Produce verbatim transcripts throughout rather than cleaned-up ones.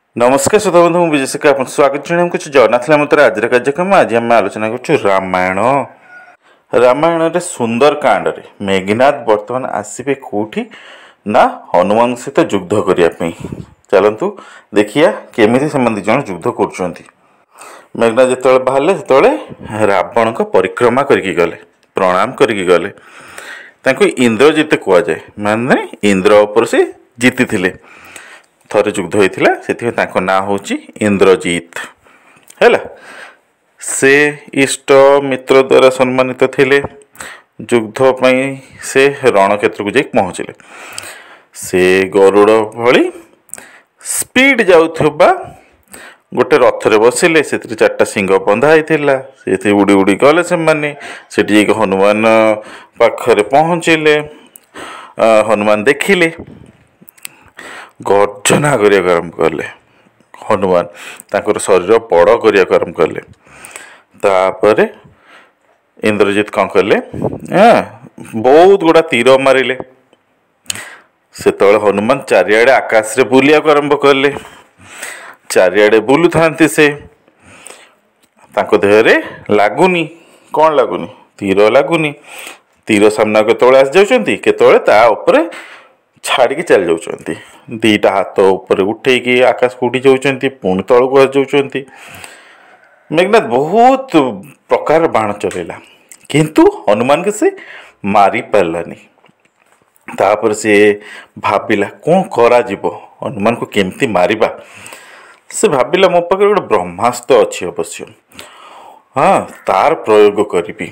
नमस्कार श्रोता बंधु विजय शेखर आप स्वागत जन कुछ जगन्नाथ मंत्र आज कार्यक्रम आज आम आलोचना कर रामायण रामायण रे सुंदर कांड रे मेघनाथ वर्तमान आसवे कौटी ना हनुमान सहित युद्ध करने चलतु देखिया केमी से जन युद्ध कर मेघनाथ जो बाहर जो रावण को परिक्रमा करके गले प्रणाम करके गले इंद्रजित कहुए माने इंद्र उपर से जीति थे थरे युद्ध होता से ना हूँ इंद्रजित है से इष्ट मित्र द्वारा सम्मानित थिले युद्ध से रणक्षेत्र को जाई पहुँचले से गरुड़ भली स्पीड जाउथबा गोटे रथरे बसिले से चार्टा सिंह बंधा होता उड़ी उड़ी गले से माने से हनुमान पाखरे पहुँचले हनुमान देखिले गर्जना करिया आरंभ कले हनुमान तांकर शरीर बड़ करिया आरंभ कले तापर इंद्रजित कौन कले बहुत गुड़ा तीर मारिले से हनुमान चारिआडे आकाश रे बुलिया आरंभ कले चारिआडे बुलु थांती से तांको देहरे लागुनी कौन लागुनी तीर लागुनी तीर सामना केतोळे आस जाउछंती केतोळे ता ऊपर छाड़ी चल जाऊँच दीटा हाथ ऊपर उठे आकाश को उठी जाऊँच पुणी तल को जाऊँच मेघनाथ बहुत प्रकार बाण चलेला किंतु हनुमान के से मारी पारानी तापर से भाविला कौन करा जीवो हनुमान को केमती मारिबा से भाविला मो पाखे गोटे ब्रह्मास्त्र अच्छी अवश्य हाँ तार प्रयोग करी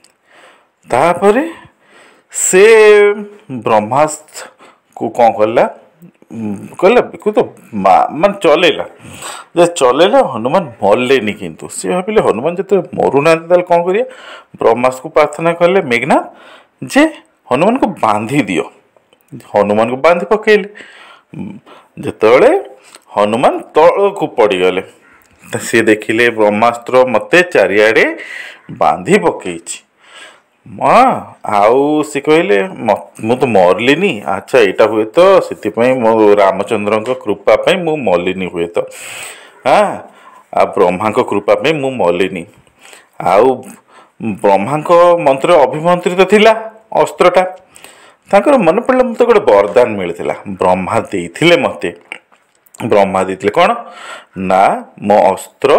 तापर से ब्रह्मास्त्र को कौन कला कहला को तो मान चलेला जे चलेला हनुमान मरलेनी किंतु से भाविले हनुमान जो मरुना कौन करिया ब्रह्मास्त्र को प्रार्थना कले मेघनाथ जे हनुमान को बांधी दियो हनुमान को बांधी पकेले जेतले हनुमान तल को पड़गले से देखिले ब्रह्मास्त्र मते चारिआडे बांधी पकईछि माँ आउ सी कहले मु तो मरलिनी अच्छा यहाँ हुए तो से मो रामचंद्र कृपा मु मलिनी हुए तो हाँ आ ब्रह्मा कृपा मु मलिनी आउ ब्रह्मा मंत्र अभिमंत्रित थिला अस्त्रटा तांकर मन पड़ला मत गोटे वरदान मिलता ब्रह्मा देइथिले मते ब्रह्मा देइथिले कौन ना मो अस्त्र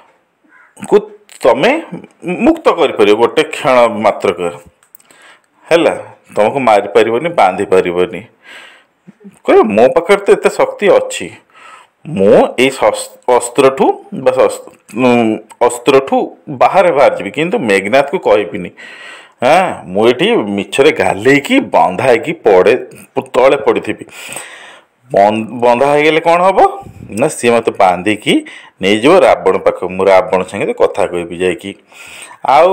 को तमे मुक्त कर परियो गोटे क्षण मात्र कर हैला तुमको मारी पारिबनी बांधी पारिबनी कह मो पाखे तो एते शक्ति अच्छी मु ए अस्त्र ठू बस अस्त्र ठू बाहर बाहर जीवी किंतु मेघनाथ को कहबिनी हाँ मुझे मिछरे गाले की बंधा की पड़े तले पड़ी थी बंधा हो गले कौन हम ना सी मत बांधिकी नहीं जो रावण पाख मु रावण संगे कथा कहि जाकि आउ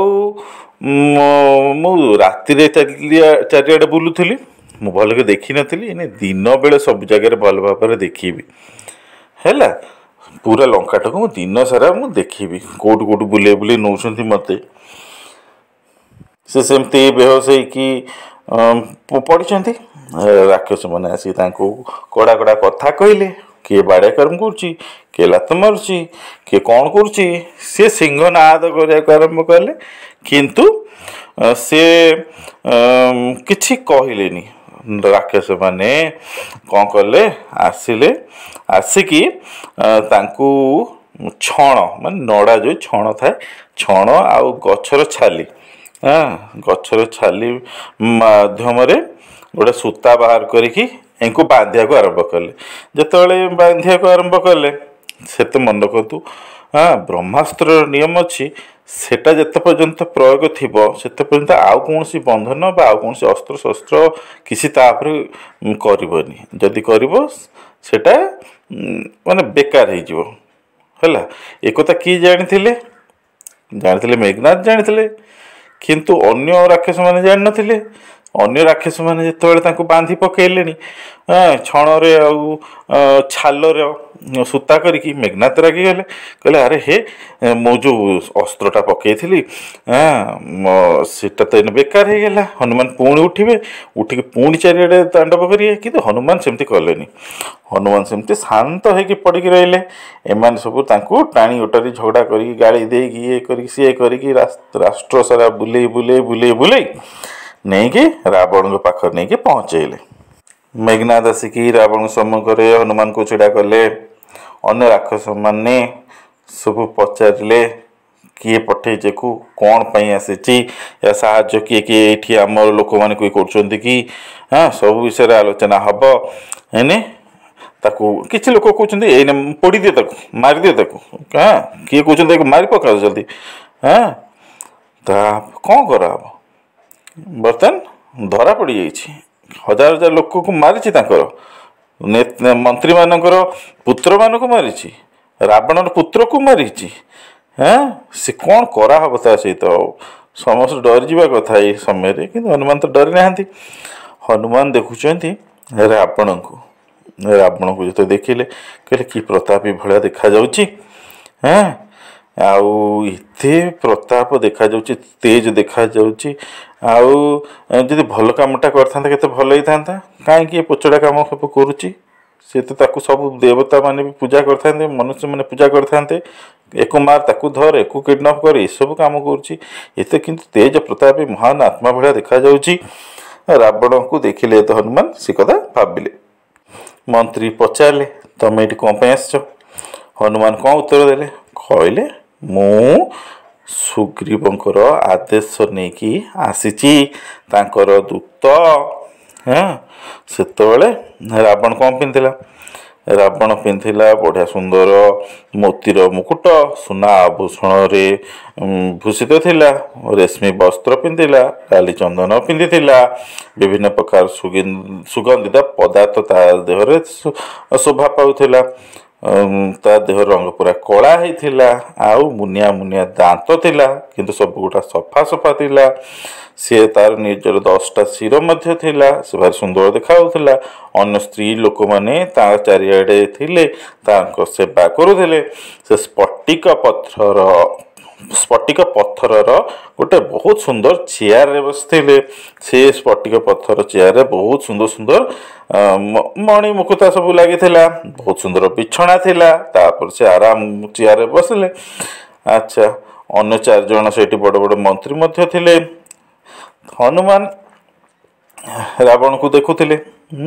मु राति चारिआडे बुलूली मु भल के देखी नी दिन बेले सब जगह भल भाव देखी है पूरा लंकाटा को दिन सारा मु देखी कौट कौट बुले बुले नौ मत से सेमती बेहोश हो पड़ी राक्षस मैंने आसी कड़ा कड़ा कथा कहले किए बाड़े कर्म कर लात मारुची किए कौन कर सिंहनाद आरंभ कले किंतु से किछि कहलेनी राक्षस माने कौन कले आसिले आसिकी तांकू छण मान नड़ा जो छण थाए छण आउ गछर छाली हाँ गछर छाली माध्यम गोटे सूता बाहर करिकी इनको बांधिया को आरंभ कले जिते बांधिया को आरंभ कले से तो मन रखु हाँ ब्रह्मास्त्र नियम अच्छी सेटा जिते पर्यंत प्रयोग थी से पर्यंत आउ कौन बंधन बा आउ कौन अस्त्र शस्त्र किसी तापर करनी जदि कर सेटा माने बेकार है एक किए जानी जानी मेघनाथ जानी किंतु अन्य राक्षस मैंने जान नथिले अन्य राक्षस मैंने जितेबाला तांको बांधी पकेलेनी छणरे आउ छालर सूता करिकी मेघनाथ रागिगले कहले अरे हे मो जो अस्त्रटा पकईली सेटा तो एने बेकार हो गला हनुमान पुणी उठे उठिक पुणी चारिड़े तांडव करेंगे कि हनुमान सेमती कलेनी हनुमान सेमती शांत होगी पड़क रहिले एम सब टाणी उटारी झगड़ा करी गाड़ी देकी ये कर सी कर राष्ट्र सारा बुले बुले बुले बुले नहीं कि रावण पाख नहीं कि पहुँचेले मेघनाथ आसिकी रावण सम्मुख हनुमान को छिड़ा कले अन्य राक्षस माने सब पचारे किए पठे को कौन पाई आसी या साहाଯ୍ୟ किए किए ये आम लोक मैंने कोई कर कि हाँ सब विषय आलोचना हम है ताकू किसी लोक कहते ये पोड़ी दिए ताकू मारी दिए ताकू हाँ किए कहते मारी पका जल्दी हाँ कौन करा बर्तमान धरा पड़ जा हजार हजार लोक को मारी मंत्री मानकर पुत्र मान को मारी रावण पुत्र को मारी हाँ से कौन करा हम ता सहित समस्त डरी जावा कथा ये समय कि हनुमान तो डरी ना हनुमान देखुं रावण को रावण को जो देखिले कहले कि प्रतापी भाया देखा जाउची हाँ आउ इते प्रताप देखा जाउची तेज देखा जाउची आउ जदि भल कामटा करथांता केते भल होइथांता काहे कि पोचड़ा काम सब करूची से तो ताकू सब देवता माने भी पूजा करथांते मनुष्य माने पूजा करथांते एको मार ताकू धर एको किडनैप कर ये सब काम करूची एते किंतु तेज प्रतापी महान आत्मा भाया देखा जाउची रावण को देखिले तो हनुमान से कथा भाविले मंत्री पचारे तमें ये कौन आस हनुमान कौन उत्तर देले कहले मु सुग्रीवंकर आदेश नहीं कि आसीची तांकर दूत हाँ सेतबेले रावण कौन पिंधिला रावण पिंधिला बढ़िया सुंदर मोतीर मुकुट सुना आभूषण रे भूषित थिला रेशमी वस्त्र पिंधिला डाली चंदन पिंधिला विभिन्न प्रकार सुगंधित पदार्थ ता देहरे शोभा पाउथिला ता देह रंग पूरा कला होता आउ मुनिया मुनिया दांत थिला किंतु सब गुटा सफा सफा थिला सी तार निजर दसटा शिर मध्य थिला से भारी सुंदर देखा अन्य स्त्री लोक मैंने चारिआडे थिले तांको सेवा करुले से स्फटिक पत्थर स्फटिक पत्थर गोटे बहुत सुंदर चेयर रे बसते से स्फटिक पत्थर चेयर बहुत सुंदर सुंदर मणि मुकुता सब लगी बहुत सुंदर बिछना थिला तापर से आराम चेयर रे बसले अच्छा अन्य चार जन से बड़ बड़ मंत्री मध्य थिले हनुमान रावण को देखुले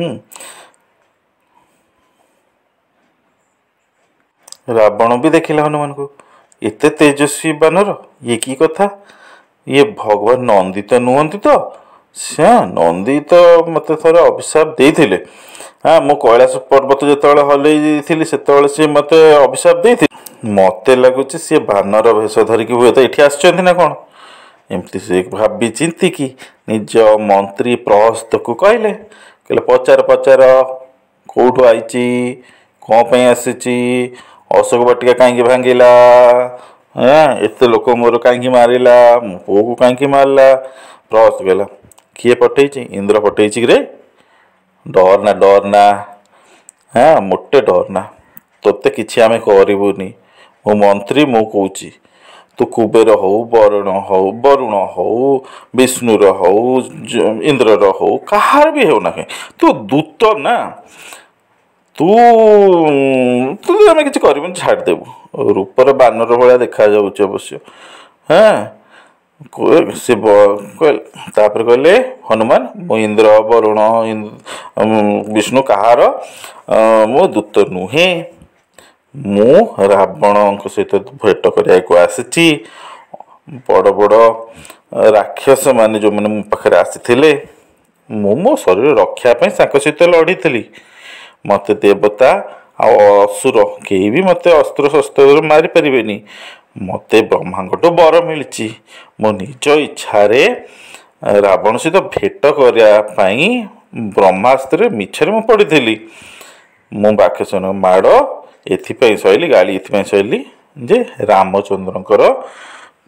रावण भी देखिला हनुमान को एते तेजस्वी बानर ये की कथा ये भगवान नंदी तो नुहति तो से नंदी तो मत थोड़ा अभिशाप देते हाँ मो कैलाश पर्वत जो हल से मत अभिशाप देते मत लगुच सी बानर भेष धरिकी हुए तो ये आसना कौन एमती से भावी चिंती कि निज मंत्री प्रहस्त को कहले कहले पचार पचार कौटू आई कौन आसी अशोक बाटिका कहीं भांगिला हाँ एत लोक मोर कहीं मारिला मो पु को कहीं मारला प्रहस्त कहला किए पठे इंद्र पठे रे डरना डरना हाँ मोटे डरना तोते किसी आम करूनी मो मंत्री मु कौची तू कुबेर हो वरुण हो वरुण हो विष्णुर हो इंद्रर हो कहार भी हो ना तू दूत ना तू तू आम कि कर छाड़देबू रूपर बानर भाया देखा जाऊँ अवश्य हाँ से तापर कहले हनुमान मो इंद्र वरुण विष्णु कहार मो दूत नुहे मु रावण सहित भेट करने आसी बड़ बड़ राक्षस माने जो मैंने मो पाखे आसी मु मो शरीर रक्षापी सहित लड़ी थी मत देवता असुर कहीं भी मत अस्त्र शस्त्र मारी पारे मत ब्रह्मांगठू बर मिली मो निज इच्छा रावण सहित भेट करने ब्रह्मास्त्र मिछरे मु पड़ी मु बाक्षसन माड़ एथि सैली गाड़ी एथि सैली जे रामचंद्रंकर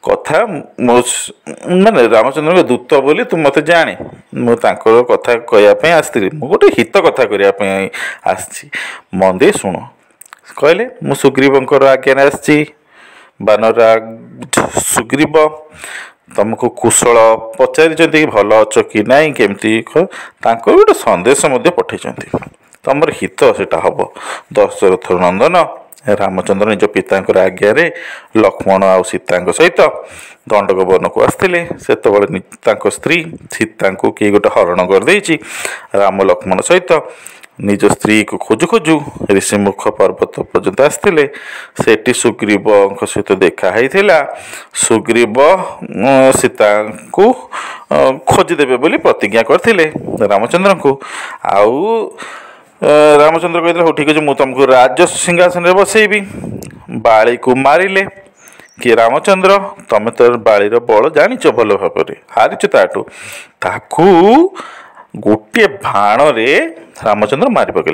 କଥା ମୋ ମାନେ ରାମଚନ୍ଦ୍ରଙ୍କ ଦୂତ ବୋଲି ତୁ ମୋତେ ଜାଣେ, ମୁଁ ତାଙ୍କର କଥା କହିବା ପାଇଁ ଆସିଥିଲି, ମୁଁ ଗୋଟେ ହିତ କଥା କରିବା ପାଇଁ ଆସିଛି, ମନ ଦେଇ ଶୁଣ। କହିଲେ ମୁଁ ସୁଗ୍ରୀବଙ୍କର ଆଜ୍ଞାରେ ଆସିଛି। ବାନର ସୁଗ୍ରୀବ ତମକୁ କୁଶଳ ପଚାରିଛନ୍ତି, ଭଲ ଅଛ କି ନାହିଁ, କେମିତି ତାଙ୍କର ଗୋଟେ ସନ୍ଦେଶ ମଧ୍ୟ ପଠାଇଛନ୍ତି, ତମର ହିତ ସେଟା ହେବ। ଦଶରଥ ନନ୍ଦନ ରାମଚନ୍ଦ୍ର ନିଜ ପିତାଙ୍କର ଆଜ୍ଞାରେ ଲକ୍ଷ୍ମଣ ଆଉ ସୀତାଙ୍କ ସହିତ ଦଣ୍ଡକ ବନକୁ ଆସିଥିଲେ। ସେତେବେଳେ ତାଙ୍କ ସ୍ତ୍ରୀ ସୀତାଙ୍କୁ କିଏ ଗୋଟେ ହରଣ କରିଦେଇଛି। ରାମ ଲକ୍ଷ୍ମଣ ସହିତ ନିଜ ସ୍ତ୍ରୀକୁ ଖୋଜୁ ଖୋଜୁ ଋଷିମୁଖ ପର୍ବତ ପର୍ଯ୍ୟନ୍ତ ଆସିଥିଲେ। ସେଠି ସୁଗ୍ରୀବଙ୍କ ସହିତ ଦେଖା ହେଇଥିଲା। ସୁଗ୍ରୀବ ସୀତାଙ୍କୁ ଖୋଜିଦେବେ ବୋଲି ପ୍ରତିଜ୍ଞା କରିଥିଲେ ରାମଚନ୍ଦ୍ରଙ୍କୁ। ଆଉ ରାମଚନ୍ଦ୍ର କହିଥିଲେ ହଉ ଠିକ୍ ଅଛି, ମୁଁ ତୁମକୁ ରାଜ ସିଂହାସନରେ ବସେଇବି। ବାଳିକୁ ମାରିଲେ କିଏ? ରାମଚନ୍ଦ୍ର। ତମେ ତ ବାଳିର ବଳ ଜାଣିଛ ଭଲ ଭାବରେ, ହାରିଛ ତାଠୁ। ତାକୁ ଗୋଟିଏ ବାଣରେ ରାମଚନ୍ଦ୍ର ମାରି ପକେଇଲେ।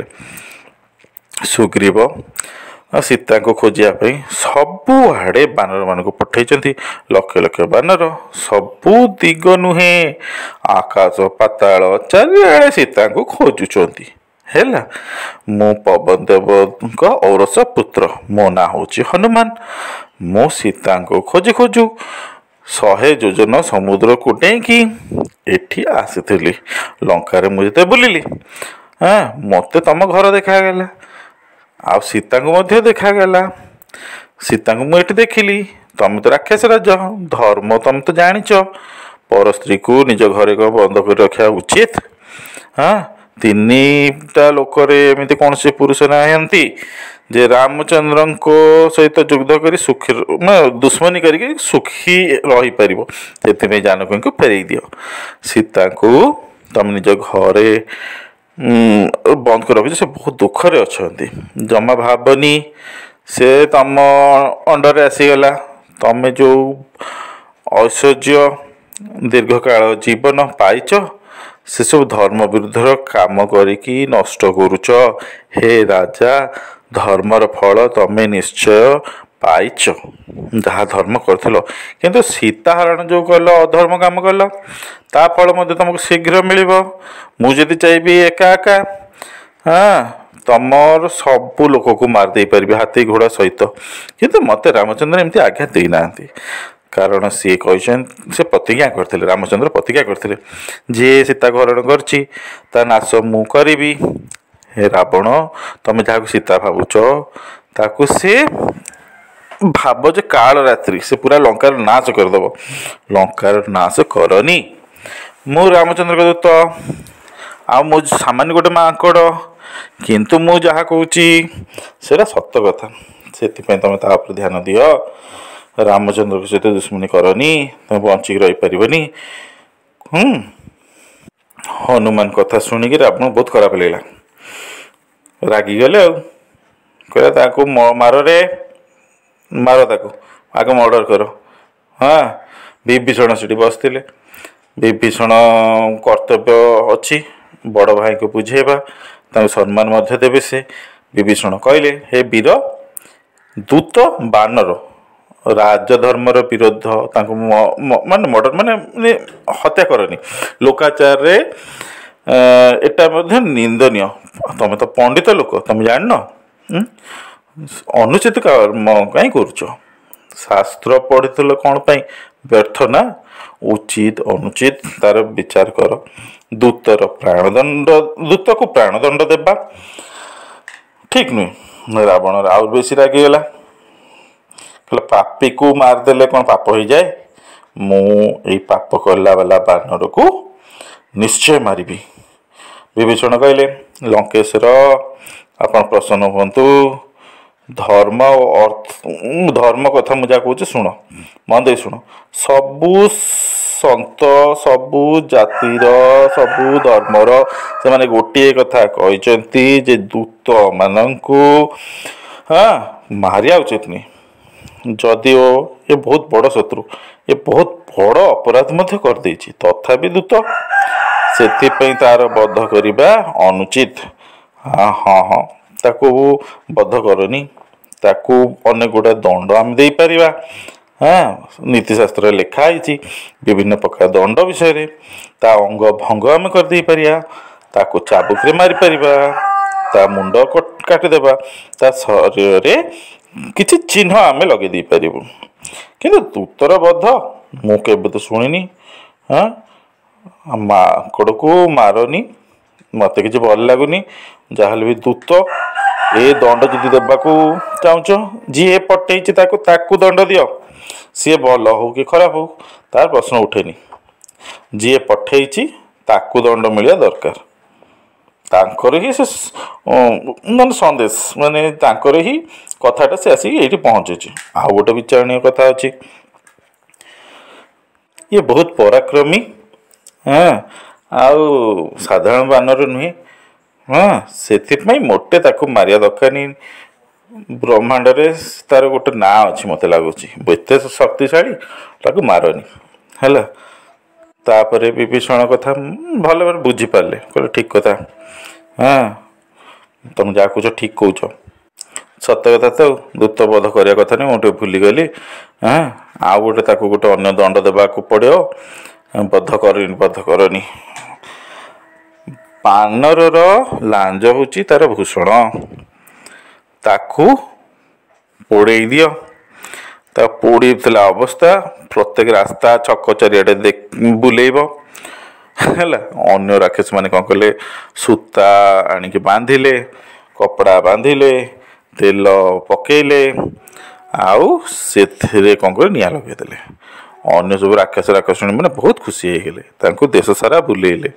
ସୁଗ୍ରୀବ ସୀତାଙ୍କୁ ଖୋଜିବା ପାଇଁ ସବୁଆଡ଼େ ବାନରମାନଙ୍କୁ ପଠାଇଛନ୍ତି, ଲକ୍ଷ ଲକ୍ଷ ବାନର। ସବୁ ଦିଗ ନୁହେଁ, ଆକାଶ ପାତାଳ ଚାରିଆଡ଼େ ସୀତାଙ୍କୁ ଖୋଜୁଛନ୍ତି। ହେଲା, ମୁଁ ପବନ ଦେବଙ୍କ ଔରସ ପୁତ୍ର, ମୋ ନାଁ ହେଉଛି ହନୁମାନ। ମୁଁ ସୀତାଙ୍କୁ ଖୋଜୁ ଖୋଜୁ ଶହେ ଯୋଜନ ସମୁଦ୍ରକୁ ଡେଇଁକି ଏଠି ଆସିଥିଲି। ଲଙ୍କାରେ ମୁଁ ଯେତେ ବୁଲିଲି, ହଁ ମୋତେ ତମ ଘର ଦେଖାଗଲା, ଆଉ ସୀତାଙ୍କୁ ମଧ୍ୟ ଦେଖାଗଲା। ସୀତାଙ୍କୁ ମୁଁ ଏଠି ଦେଖିଲି। ତମେ ତ ରାକ୍ଷସ ରାଜ, ଧର୍ମ ତମେ ତ ଜାଣିଛ, ପର ସ୍ତ୍ରୀକୁ ନିଜ ଘରେ କ'ଣ ବନ୍ଦ କରି ରଖିବା ଉଚିତ? ହଁ, ତିନିଟା ଲୋକରେ ଏମିତି କୌଣସି ପୁରୁଷ ନାହାନ୍ତି ଯେ ରାମଚନ୍ଦ୍ରଙ୍କ ସହିତ ଯୁଦ୍ଧ କରି ସୁଖୀ ଦୁଶ୍ମନୀ କରିକି ସୁଖୀ ରହିପାରିବ। ସେଥିପାଇଁ ଜାନକୀଙ୍କୁ ଫେରେଇ ଦିଅ। ସୀତାଙ୍କୁ ତମେ ନିଜ ଘରେ ବନ୍ଦ କରି ରଖିଛ, ସେ ବହୁତ ଦୁଃଖରେ ଅଛନ୍ତି। ଜମା ଭାବନି ସେ ତମ ଅଣ୍ଡରରେ ଆସିଗଲା। ତମେ ଯେଉଁ ଐଶ୍ୱର୍ଯ୍ୟ ଦୀର୍ଘକାଳ ଜୀବନ ପାଇଛ, ସେସବୁ ଧର୍ମ ବିରୁଦ୍ଧର କାମ କରିକି ନଷ୍ଟ କରୁଛ। ହେ ରାଜା, ଧର୍ମର ଫଳ ତମେ ନିଶ୍ଚୟ ପାଇଛ, ଯାହା ଧର୍ମ କରିଥିଲ। କିନ୍ତୁ ସୀତା ହରଣ ଯେଉଁ କଲ, ଅଧର୍ମ କାମ କଲ, ତା ଫଳ ମଧ୍ୟ ତମକୁ ଶୀଘ୍ର ମିଳିବ। ମୁଁ ଯଦି ଚାହିଁବି ଏକା ଏକା ହଁ ତମର ସବୁ ଲୋକକୁ ମାରି ଦେଇପାରିବି ହାତୀ ଘୋଡ଼ା ସହିତ, କିନ୍ତୁ ମୋତେ ରାମଚନ୍ଦ୍ର ଏମିତି ଆଜ୍ଞା ଦେଇନାହାନ୍ତି। କାରଣ ସିଏ କହିଛନ୍ତି, ସେ ପ୍ରତିଜ୍ଞା କରିଥିଲେ, ରାମଚନ୍ଦ୍ର ପ୍ରତିଜ୍ଞା କରିଥିଲେ, ଯିଏ ସୀତାକୁ ହରଣ କରିଛି ତା ନାଶ ମୁଁ କରିବି। ହେ ରାବଣ, ତମେ ଯାହାକୁ ସୀତା ଭାବୁଛ ତାକୁ ସେ ଭାବ ଯେ କାଳ ରାତ୍ରି ସେ ପୁରା ଲଙ୍କାର ନାଶ କରିଦେବ। ଲଙ୍କାର ନାଶ କରନି। ମୁଁ ରାମଚନ୍ଦ୍ରଙ୍କ ଦୂତ, ଆଉ ମୁଁ ସାମାନ୍ୟ ଗୋଟେ ମାଙ୍କଡ଼, କିନ୍ତୁ ମୁଁ ଯାହା କହୁଛି ସେଇଟା ସତ କଥା। ସେଥିପାଇଁ ତମେ ତା ଉପରେ ଧ୍ୟାନ ଦିଅ। ରାମଚନ୍ଦ୍ରଙ୍କ ସହିତ ଦୁଶ୍ମନୀ କରନି, ତମେ ବଞ୍ଚିକି ରହିପାରିବନି। ହୁଁ ହନୁମାନ କଥା ଶୁଣିକି ରାବଣ ବହୁତ ଖରାପ ଲାଗିଲା, ରାଗିଗଲେ ଆଉ କହିଲା ତାକୁ ମାରରେ ମାର, ତାକୁ ଆଗ ମର୍ଡ଼ର କର। ହଁ, ବିଭୀଷଣ ସେଠି ବସିଥିଲେ। ବିଭୀଷଣ କର୍ତ୍ତବ୍ୟ ଅଛି ବଡ଼ ଭାଇଙ୍କୁ ବୁଝେଇବା, ତାଙ୍କୁ ସମ୍ମାନ ମଧ୍ୟ ଦେବେ। ସେ ବିଭୀଷଣ କହିଲେ, ହେ ବୀର ଦୂତ ବାନର ରାଜଧର୍ମର ବିରୋଧ, ତାଙ୍କୁ ମାନେ ମର୍ଡ଼ର ମାନେ ହତ୍ୟା କରନି। ଲୋକାଚାରରେ ଏଟା ମଧ୍ୟ ନିନ୍ଦନୀୟ। ତମେ ତ ପଣ୍ଡିତ ଲୋକ, ତମେ ଜାଣିନ ଅନୁଚିତ କର୍ମ କାହିଁ କରୁଛ? ଶାସ୍ତ୍ର ପଢ଼ିଥିଲ କ'ଣ ପାଇଁ? ବ୍ୟର୍ଥ ନା। ଉଚିତ ଅନୁଚିତ ତାର ବିଚାର କର। ଦୂତର ପ୍ରାଣଦଣ୍ଡ ଦୂତକୁ ପ୍ରାଣଦଣ୍ଡ ଦେବା ଠିକ୍ ନୁହେଁ। ରାବଣର ଆହୁରି ବେଶୀ ରାଗିଗଲା, କହିଲା ପାପୀକୁ ମାରିଦେଲେ କ'ଣ ପାପ ହେଇଯାଏ? ମୁଁ ଏଇ ପାପ କଲା ବାଲା ବାନରକୁ ନିଶ୍ଚୟ ମାରିବି। ବିଭୀଷଣ କହିଲେ, ଲଙ୍କେଶ୍ୱର ଆପଣ ପ୍ରସନ୍ନ ହୁଅନ୍ତୁ। ଧର୍ମ ଓ ଅର୍ଥ, ଧର୍ମ କଥା ମୁଁ ଯାହା କହୁଛି ଶୁଣ, ମନ ଦେଇ ଶୁଣ। ସବୁ ସନ୍ତ, ସବୁ ଜାତିର, ସବୁ ଧର୍ମର ସେମାନେ ଗୋଟିଏ କଥା କହିଛନ୍ତି ଯେ ଦୂତମାନଙ୍କୁ ହଁ ମାରିବା ଉଚିତ ନୁହେଁ। ଯଦିଓ ଏ ବହୁତ ବଡ଼ ଶତ୍ରୁ, ଏ ବହୁତ ବଡ଼ ଅପରାଧ ମଧ୍ୟ କରିଦେଇଛି, ତଥାପି ଦୂତ, ସେଥିପାଇଁ ତାର ବଧ କରିବା ଅନୁଚିତ। ହଁ ହଁ ହଁ ତାକୁ ବଧ କରନି, ତାକୁ ଅନେକ ଗୁଡ଼ା ଦଣ୍ଡ ଆମେ ଦେଇପାରିବା। हाँ नीतिशास्त्र लिखाही विभिन्न प्रकार दंड विषय ता अंग भंग आम करदे पारिया ताको चाबुक मारी पारिबा ता मुंड काटिदेबा ता शरीर किछि चिन्ह आम लगे दे पारिबु किंतु दूतर बध मु केबे तो शुणिनी हाँ माकड़ को मारनी मत कि भल लगुनि जहाँ भी दूत ए दंड जदि देवाक चाहूच जी पठे ताकू दंड दियो सी भल हो कि खराब हो तार प्रश्न उठेनी जी पठे ताकू दंड मिलिया दरकार तांकर ही से मान संदेश माने तांकर ही कथाटा से आसिक ये पहुँचे आउ गोटे विचारणीय कथा अच्छी ये बहुत पराक्रमी हाँ आउ साधारण बानर नुहे हाँ से मोटे ताकू मारिया दरकार नहीं ब्रह्मांड रे तार गोटे ना अच्छी मत लगुच एत शक्तिशाली ताकू मारनी है तापर विभीषण कथा भल भाव बुझीपारे कहले ठीक कथा हाँ तुम जहाँ कह ठीक कौच सत कथा तो दूत बोध करने कथा नहीं मुझे भूलीगली हाँ आउ गोटे ताकू गोटे अन्य दंड देवाक पड़ो बध कर बध करनी बानर लांज होची तार भूषण ताकू पोड़े दियो ता पोड़ी अवस्था प्रत्येक रास्ता छक चारिआडे बुलेब है अन्य राक्षस मैंने कौन कले सूता आणिक बांधिले कपड़ा बांधिले तेल पकेले आउ से कौन कर निआ लगेदेले अन्य सब राक्षस राक्षस मैंने बहुत खुशी होगले देश सारा बुलेले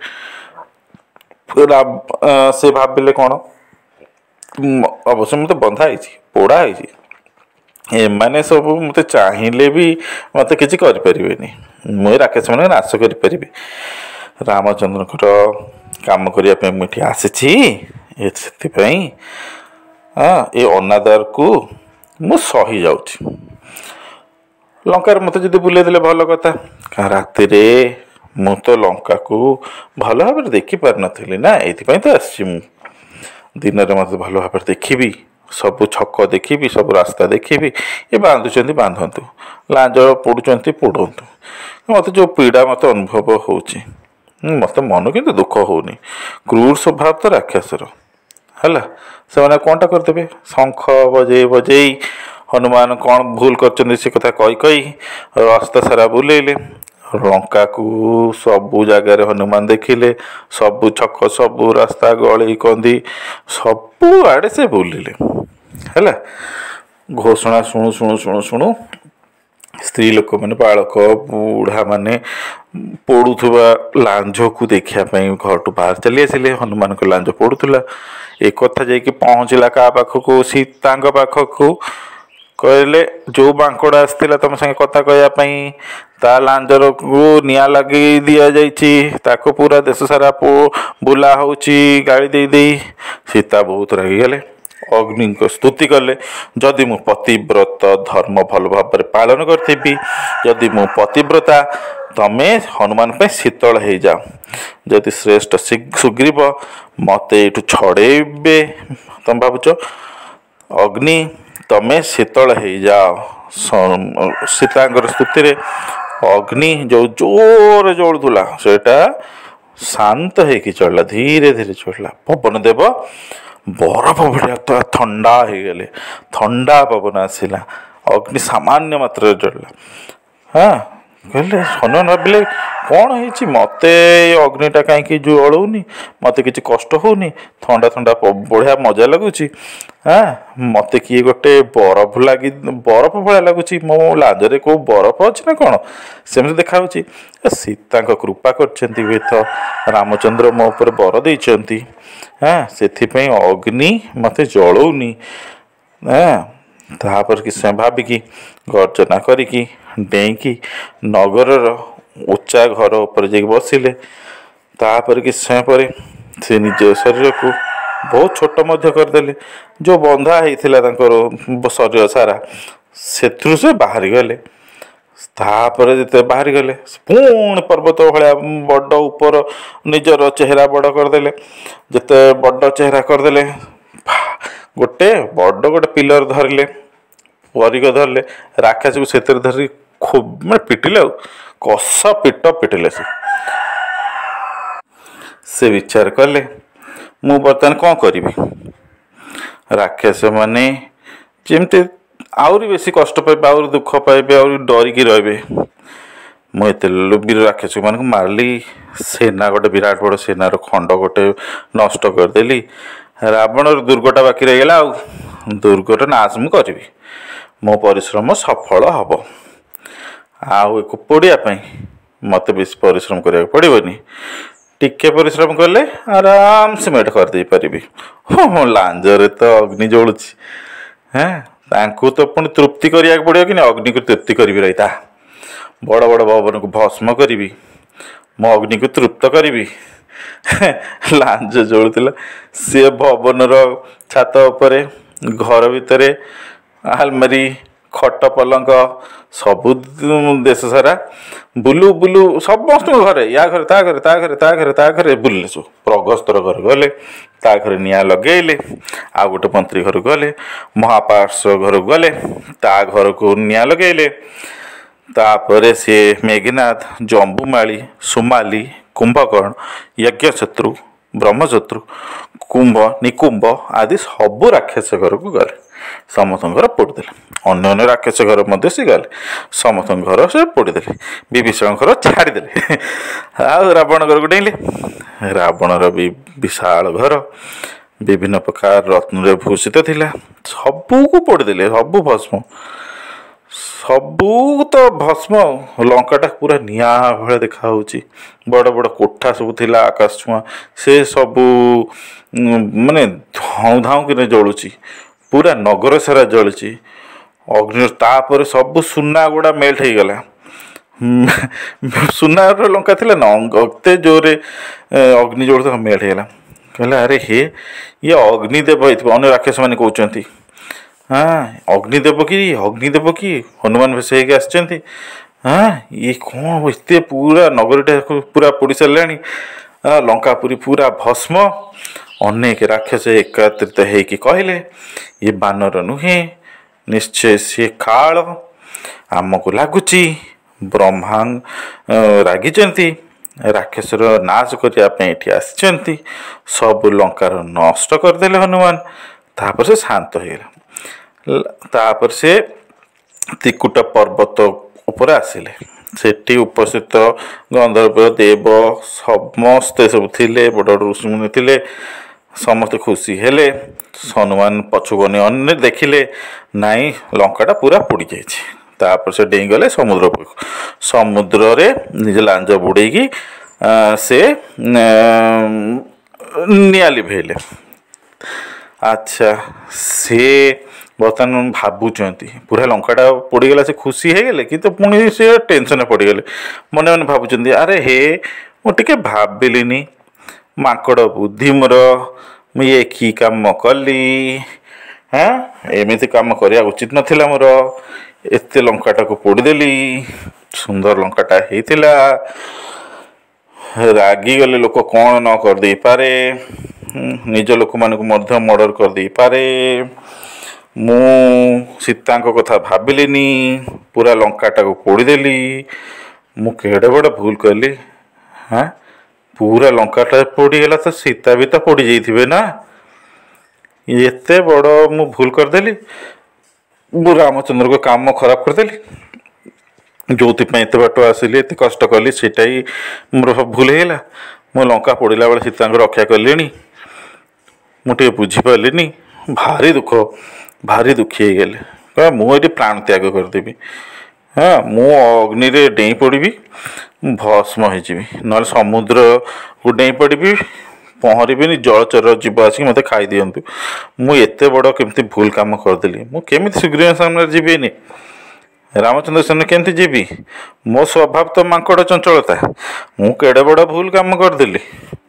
से भाविले कौन अवश्य मत बंधा पोड़ा एमाने सब मत चाहिए भी मत कि मुझे राकेश मैंने नाश करें रामचंद्र काम करने मुझे आसी हाँ ये अनादर को मु सही जाऊँ लंकार मत जो बुले देले भल कथा क्या राति मु तो लंका को भल भाव देखी पार नी ना ये तो आसी दिन में मत भल भाव देखी सब छक देखी सब रास्ता देखी ये बांधुंट बांधतु लांज पोड़ुंट पोड़तु मत जो पीड़ा मत अनुभव हो मत मन कि दुख होनी क्रूर स्वभाव तो राक्षसर है से कौनटा करदे शंख बजे बजे हनुमान कौन भूल कर कथा कही कही रास्ता सारा बुलेले लंका को सबू जगार हनुमान देखिले सबू छक सबू रास्ता गली कंदी सबू आड़े से बुलिले है घोषणा शुणु शुणु शुणु शुणु स्त्री लोक मैंने बालक बुढ़ा माने पोड़ुवा लांझ को देखापी घर टू बाहर चली आसिले हनुमान को लांझ पोड़ुला एक कथा जाकि पहुँचला क्या पाखक सीता पाखक कहले जो बांकड़ आसला तुम संगे कथा कहवाई ता लांजर को निआ लगे दि जाको पूरा देश सारा बुला हो गाड़ी दे दे सीता बहुत रागिगले अग्नि को स्तुति कले जदि मु पतिव्रत धर्म भल भाव पालन करी जदि मु पतिव्रता तमे हनुमान पे शीतल हो जाओ जदि श्रेष्ठ सुग्रीव मत यू छड़े तुम भावुच अग्नि तमे शीतल हो जाओ सीतांकर स्तुति रे अग्नि जो जोर जलुला सेटा शांत हो चलला धीरे धीरे चलला पवन देव बरफ भाया तो ठंडा हो गले ठंडा पवन आसला अग्नि सामान्य मात्रा जलला हाँ कहले हनुमान भाविले कौन है मत अग्निटा कहीं जलूनी मत कि कष्ट होनी ठंडा ठंडा बढ़िया मजा लगुच हाँ मत किए गोटे बरफ लगी बरफ भाया लगुच मो लांजरे को बरफ अच्छी ना कौन सेमती देखा सीता कृपा कर रामचंद्र मो उपर बर देती हाँ से अग्नि मत जलूनी हाँ तापर कि भाविकी गर्जना करिकी डेईकी नगर उच्चा घर उपर जा बसिले तापर कि समय पर से निज शरीर को बहुत छोट मध्य करदेले जो बंधा होता शरीर सारा से से बाहरी गले तापर जिते बाहरी गले पुणी पर्वत भाया बड़ उपर निजर चेहरा बड़ करदेले जिते बड़ चेहरा करदेले गोटे बड़ गोटे पिलर धरले परिक धरले राक्षस को से धरी खूब मैं पिटिले कषा पिट पिटिले से से विचार कले मु बर्तमान कौन करी राक्षस माने जमती आहरी बेस कष्ट पाइबे आहरी दुख पाइबे आहरी डरिकी रे मुझे लोभी राक्षस मान मारली सेना गोटे विराट बड़ सेनार खंड गोटे नष्ट करदेली रावण दुर्गटा बाकी रहीगला आ दुर्गटा नाश मु करी मो परिश्रम सफल हम आउ पोड़ापी मत बेस परिश्रम करा पड़ोनी टिके परिश्रम कले आराम से मेट करदे पारि हाँ लांजरे तो अग्नि जलुची हाँ तो पुणी तृप्ति करा पड़ो कि अग्नि को तृप्ति करी रही बड़ बड़ भवन को भस्म करी मो अग्नि को तृप्त करी लांज जलुला सी भवन छात उपर घर भितर आलमारी खट पलंक सबु देश सारा बुलु बुलु समस्त घरे या घरे ता घरे ता घरे ता घरे ता घरे बुलिले सब प्रगस्तर घर गले ता घरे निया लगेले आ गोटे मंत्री घर गले महापार्श्व घर गले ता घर को निया लगेले तापरे सी मेघनाथ जंबुमाली सुमाली कुंभकर्ण यज्ञशत्रु ब्रह्मशत्रु कुंभ निकुंभ आदि सबू राक्षस घर को गले समस्त घर पोड़दे अन्य अन्य राक्षस घर मध्य सी गले समस्त घर से पोड़दे विभीषण घर छाड़दे आ रावण घर को डेले रावणर भी विशाल घर विभिन्न प्रकार रत्न भूषित थिला सबू को पोड़दे सबू भस्म सबू तो भस्म लंकाटा पूरा निया भाया देखा बड़ बड़ कोठा सब थिला आकाश छुआ से सबू माने धाऊ धाऊ कि जलुची पूरा नगर सारा जलुची अग्नि तापर सबू सुना गुड़ा मेल्ट हो गला सुनार लंका थिला न अते जोरे अग्नि जलुता मेल्ट हो गला कहला अरे हे ये अग्निदेव अन्य राक्षस मैंने कहते हाँ अग्निदेव कि अग्निदेव कि हनुमान भेष हो हाँ ये कौन एत पूरा नगरीटा पूरा पोड़ सारे लंकापुरी पूरा भस्म अनेक राक्षस एकत्रित होकर कहले ये बानर नुहे निश्चय सी काल आमको लगुच ब्रह्मा रागिचंती राक्षसर नाश करने आसी सब लंकार नष्ट करदे हनुमान तापर से शांत हो गला तापर से त्रिकुट पर्वत ऊपर आसिले सेठी उपस्थित गंधर्व देव समस्ते सब थिले बड़ बड़ ऋषिमुनि थिले समस्ते खुशी हेले हनुमान पछुगने अन्य देखिले नाई लंकाटा पूरा पोड़ी जाइए तापर से डेई गले समुद्र समुद्र रे निज लांज बुड़ेगी से निया लिभेले अच्छा से बर्तमान भावुंट पूरा लंकाटा पोड़गला से खुशी हो गले कि तो पुणी से टेंशन पड़गले मन मन भावुंट अरे हे मुझे भाविली माकड़ बुद्धि मोर मुझे कि कम कली हाँ एमती कम करने उचित नाला मोर एत लंकाटा को पोड़देली सुंदर लंकाटा होता रागी गले लोक कौन न करदे पारे निज लोक मान मर्डर करदे पारे मु सीता कथा भाविली पूरा लंकाटा को पोड़देली मु केड़े बड़ भूल कली हाँ पूरा लंकाटा पोड़गला तो सीता भी तो पोड़ जाइए ना एत बड़ मु भूल करदेली मु रामचंद्र को काम खराब करदेली जो एत बाट आसिली एत कष्ट कली सेटा ही मोर सब भूल होगा मो लंका पोड़ला बेले सीता रक्षा कले मुझे बुझीपारे भारी दुख भारी दुखी हो गले मुझे प्राण त्याग करदेवी हाँ मु अग्नि रे डेई पड़ी भस्म हो ना समुद्र को डेई पड़ी पहरबी जलचर जीव आसिक मत खाई दिंतु मुझे बड़ केमती भूल काम करदेली मुझे सुग्रीव सामने जीविनी रामचंद्र सामने केमती जीवी मो स्वभाव तो मांकड़ चंचलता मु केड़े बड़ भूल काम करदेली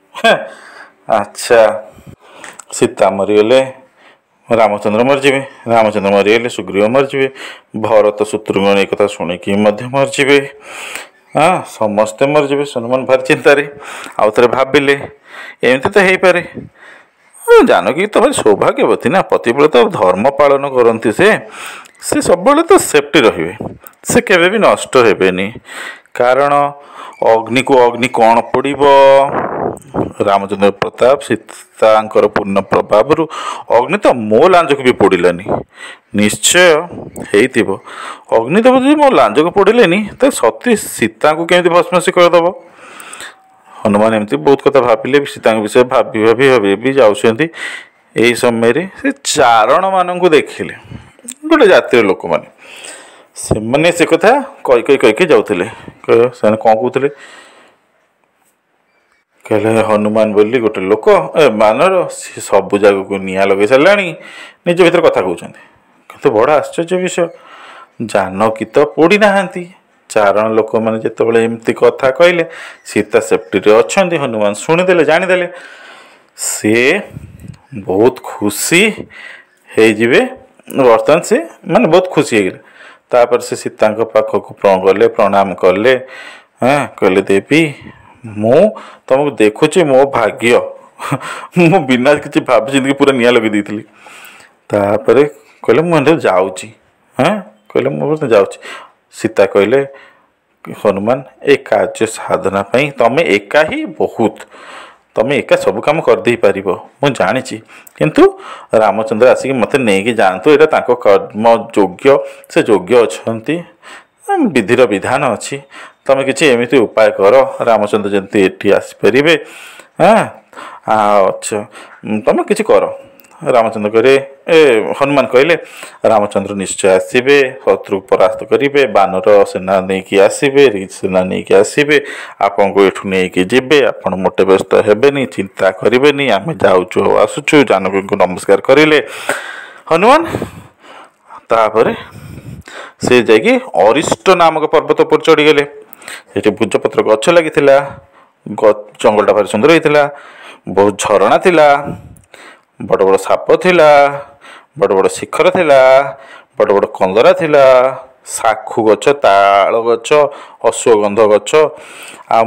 अच्छा सीता मरीगले रामचंद्र मरीजे रामचंद्र मरीगले सुग्रीव मरीजे भरत शत्रुघ्न एक कथा शुणिकी मरीजे हाँ समस्ते मरीजे हनुमान भारी चिंतार आउ थे भाविले एमती तो हो पारे जानकी तो भाई सौभाग्यवती ना पतिव्रता धर्म पालन करती से से सब तो सेफ्टी रहिए से केवे भी नष्ट हेबेनी कारण अग्नि को अग्नि कौन पड़ब रामचंद्र प्रताप सीतांकर पूर्ण प्रभाव अग्नि तो मो लांज को भी पड़ानी निश्चय हो अग्नि तो मो लांज को पड़े तो सती सीता को केमी भस्मसी करदेव हनुमान एमती बहुत कथा भाविले सीता विषय भाभी भाभी भाभी भी जाऊँच यही समय से चारण मान देखिले गोटे जातिर लोक मैंने से मैंने से कथा कई कई कई जाऊे कौन कहते कहले हनुमान बोली गोटे लोक मानर सी सब जगह को निआ लगे सारा निज भर कथा कहते बड़ आश्चर्य विषय जानकी तो पोड़ी नहांती चारण लोक मैंने जिते एमती कथा कहले सीता सेफ्टी अच्छा हनुमान शुणीदे जानीदे सी बहुत खुशी हो बर्तमान से माने बहुत खुशी हो गए तापर से सीता पाखक गले प्रणाम कले हाँ कहले देवी मु तुमको देखुची मो भाग्य मु बिना किसी भाभी जिंदगी पूरा निया लगे दी तापर कहले मुझे जाऊँगी हाँ कहले मुझे जाऊँगी सीता कहले हनुमान ए कार्य साधना तमें एका ही बहुत तमें एका सब काम कर दे पार मु जानी किंतु रामचंद्र आसिक मत नहीं जातु यहाँ कर्म योग्य से योग्य अच्छा विधिर विधान अच्छी तमें किसी एमती उपाय कर रामचंद्र जमी ये आसपारे हाँ अच्छा तमें किसी कर रामचंद्र करे ए हनुमान कहले रामचंद्र निश्चय आसबे शत्रु परास्त करेंगे बानर सेना नहीं कि आसबे रिच सेना नहीं कि आसबे आपन को एठू नहीं कि जीवे आपन मोटे व्यस्त हेबेनी चिंता करेंगे आम जाऊँ आसुचु जानकी को नमस्कार करें हनुमान तापर से जाकि अरिष्ट नामक पर्वत पर चढ़ीगले ये भुजपत्र गछ लगी जंगलटा भारी सुंदर होता बहुत झरणा थिला बड़ बड़ साप थिला बड़ बड़ शिखर थिला बड़ बड़ कंदरा थिला साखु गछ ताल गछ अश्वगंध गछ आ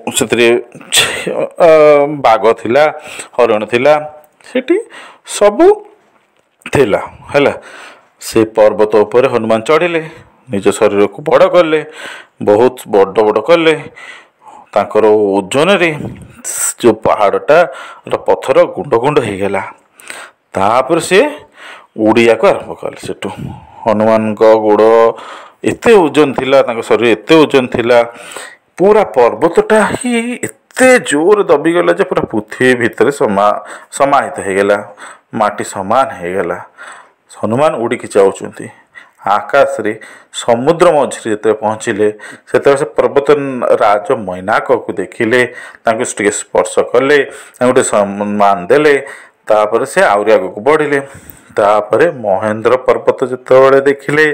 बाघ थिला हरिण थिला सेठी सबू थिला हैला से पर्वत उपर हनुमान चढ़िले निज शरीर को बड़ कले बहुत बड़ बड़ कले तांकर ओजन रे जो पहाड़टा पत्थर गुंड गुंड हो गला तापर से उड़िया को आरंभ कले सेठू हनुमान गोड़ एते ओजन थिला तांकर शरीर एते ओजन थिला पूरा पर्वतटा ही एते जोर दबिगला जे पूरा पृथ्वी भितर समा समाहित हो गला माटी समान हो गला हनुमान उड़िकी जाऊँच आकाश रे समुद्र मझे जो पहुँचले से पर्वत राज मैनाक को देखिले टे स्पर्श कले गोटे सम्मान देले तापर से आउरी आगक बढ़िले तापर महेंद्र पर्वत जिते देखिले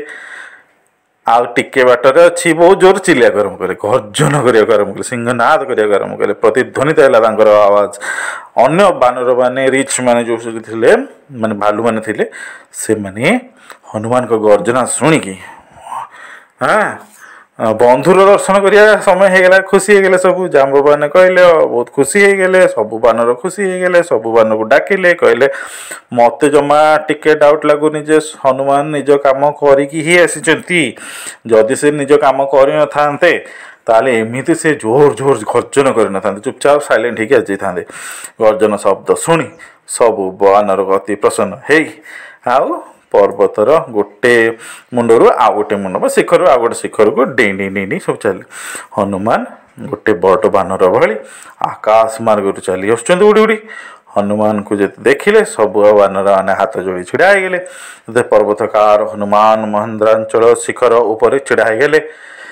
आउ टिके बाटर अच्छी बहुत जोर चिल्लिया आरम्भ कले गर्जन करने आरम्भ कले सिंहनाद करने आरम्भ कले प्रतिध्वनित है आवाज अन्य बानर माने रिच माने जो थे माने भालू माने थिले से माने हनुमान को गर्जना शुणिकी हाँ बंधुर दर्शन करिया समय हो गला खुशी हो गले सब जाम्बू मैंने कहले बहुत खुशी हो गले सब बानर खुशी हो गले सब बानर को डाकिले कहले मत जमा टिके डाउट लगुनि जे हनुमान निज काम करिकी ही आसी जदि से निज काम कर न थांते ताले एमिति से जोर जोर गर्जन कर न थांते चुपचाप साइलेंट होगी आसी थांते गर्जन शब्द शुणी सब बानर अति प्रसन्न हे आउ पर्वतर गोटे मुंडरू आउ गोटे मुंड शिखर आउ गोटे शिखर को डेई डेई डेई सब चले हनुमान गोटे बड़ बानर भली आकाश मार्ग चली आसुँच उड़ी उड़ी हनुमान को जो देखिले सब बानर मैंने हाथ जोड़ी छिड़ा हो गले पर्वतकार हनुमान महेंद्रांचल शिखर उपर छिड़ा हो गले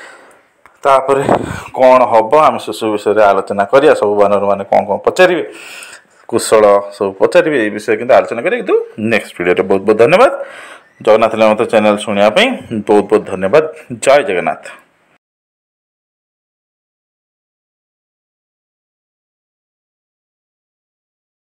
तापर कौन हम आम से विषय आलोचना करिया सब बानर मैंने कौन कौन पचारे कुशल सब पचारे ये विषय किंतु आलोचना करें किंतु नेक्स्ट वीडियो बहुत बहुत धन्यवाद जगन्नाथ मत चैनल शुणापी बहुत बहुत धन्यवाद जय जगन्नाथ।